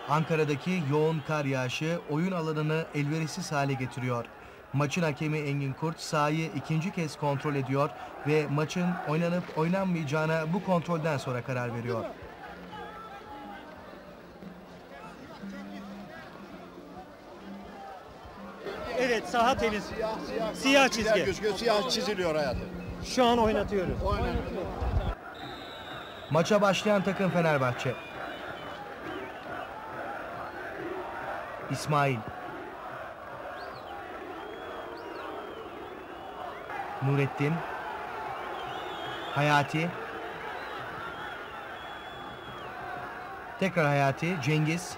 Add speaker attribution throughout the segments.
Speaker 1: Ankara'daki yoğun kar yağışı oyun alanını elverişsiz hale getiriyor. Maçın hakemi Engin Kurt sahayı ikinci kez kontrol ediyor ve maçın oynanıp oynanmayacağına bu kontrolden sonra karar veriyor.
Speaker 2: Evet, saha temiz. Siyah çizgi.
Speaker 3: Gözüküyor, siyah çiziliyor hayatım.
Speaker 2: Şu an oynatıyoruz.
Speaker 1: Maça başlayan takım Fenerbahçe. İsmail. Nurettin. Hayati. Tekrar Hayati. Cengiz.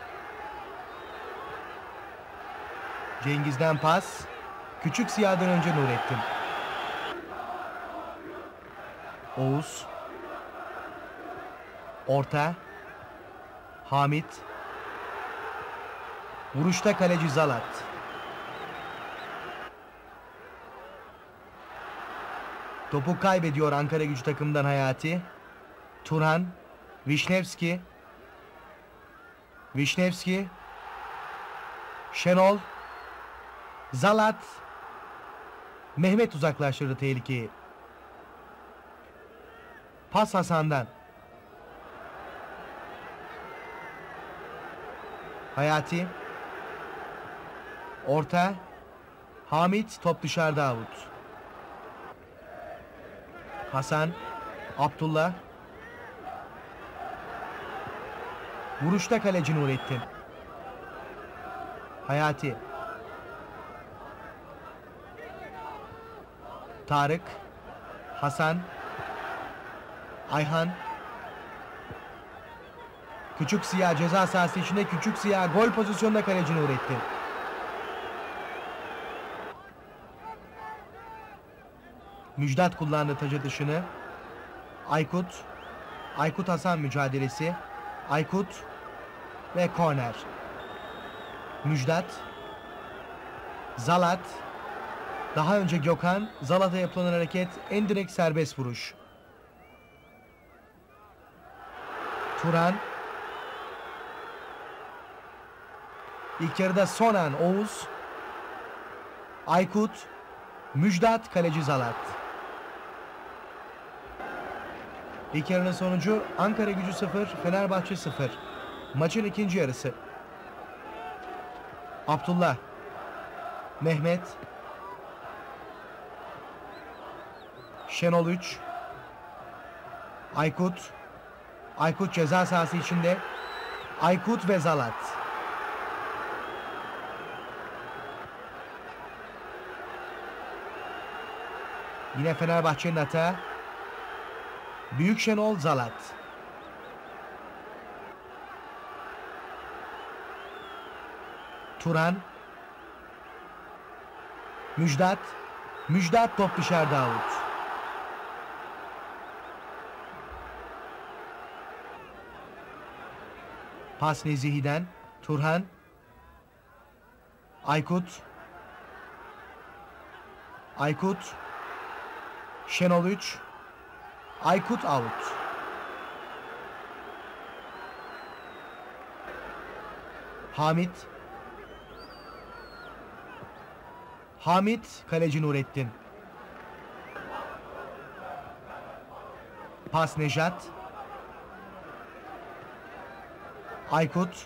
Speaker 1: Cengiz'den pas. Küçük Siyah'dan önce Nurettin. Oğuz. Orta. Hamit. Vuruşta kaleci Zalat. Topu kaybediyor Ankaragücü takımından Hayati. Turhan. Vişnevski. Vişnevski. Şenol. Zalat. Mehmet uzaklaştırdı tehlikeyi. Pas Hasan'dan. Hayati. Orta. Hamit, top dışarıda, out. Hasan. Abdullah. Vuruşta kaleci Nurettin. Hayati. Tarık. Hasan. Ayhan. Küçük Siyah ceza sahası içinde, Küçük Siyah gol pozisyonunda kaleci Nurettin. Müjdat kullandı taca dışını. Aykut. Aykut Hasan mücadelesi. Aykut ve korner. Müjdat. Zalat. Daha önce Gökhan. Zalat'a yapılan hareket en direkt serbest vuruş. Turan. İlk yarıda son an Oğuz. Aykut. Müjdat, kaleci Zalat. İlk yarının sonucu Ankaragücü 0, Fenerbahçe 0. Maçın ikinci yarısı. Abdullah. Mehmet. Şenol 3. Aykut. Aykut ceza sahası içinde. Aykut ve Zalat. Yine Fenerbahçe'nin hata. Büyük Şenol, Zalat. Turan. Müjdat. Müjdat, top dışarıda, out. Pas Nezihi'den. Turhan. Aykut. Aykut. Şenol 3. Aykut, out. Hamit. Hamit, kaleci Nurettin. Pas Nejat. Aykut.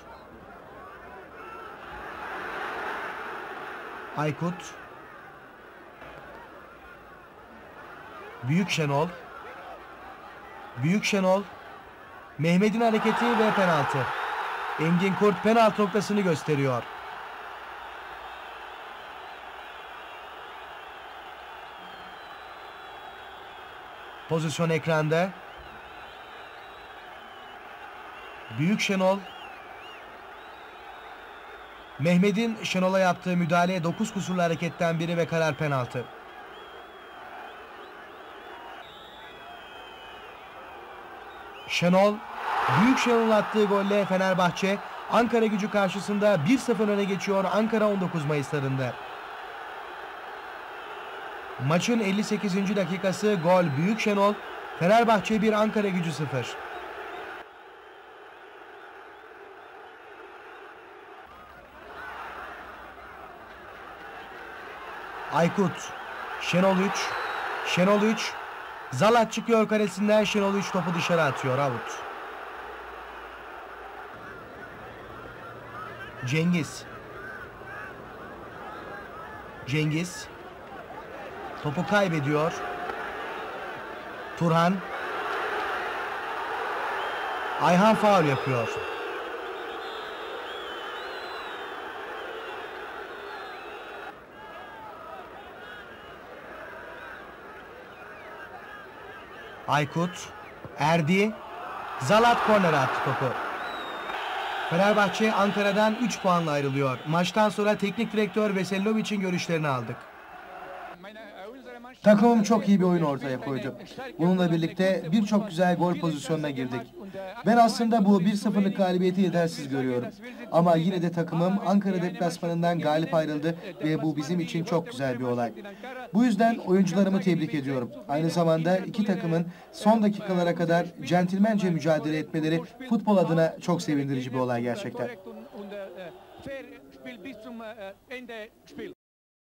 Speaker 1: Aykut. Büyük Şenol. Büyük Şenol. Mehmet'in hareketi ve penaltı. Engin Kurt penaltı noktasını gösteriyor. Pozisyon ekranda. Büyük Şenol. Mehmet'in Şenol'a yaptığı müdahale 9 kusurlu hareketten biri ve karar penaltı. Şenol, Büyük Şenol'un attığı golle Fenerbahçe Ankaragücü karşısında 1-0 öne geçiyor Ankara 19 Mayıs'larında. Maçın 58. dakikası, gol Büyük Şenol, Fenerbahçe 1, Ankaragücü 0. Aykut. Şenol 3. Şenol 3. Zalat çıkıyor kalesinden. Şenol 3 topu dışarı atıyor. Out. Cengiz. Cengiz. Topu kaybediyor. Turhan. Ayhan faul yapıyor. Aykut. Erdi. Zalat kornere attı topu. Fenerbahçe Ankara'dan 3 puanla ayrılıyor. Maçtan sonra teknik direktör Veselovic'in görüşlerini aldık.
Speaker 3: Takımım çok iyi bir oyun ortaya koydu. Bununla birlikte birçok güzel gol pozisyonuna girdik. Ben aslında bu 1-0'lık galibiyeti yetersiz görüyorum. Ama yine de takımım Ankara deplasmanından galip ayrıldı ve bu bizim için çok güzel bir olay. Bu yüzden oyuncularımı tebrik ediyorum. Aynı zamanda iki takımın son dakikalara kadar centilmence mücadele etmeleri futbol adına çok sevindirici bir olay gerçekten.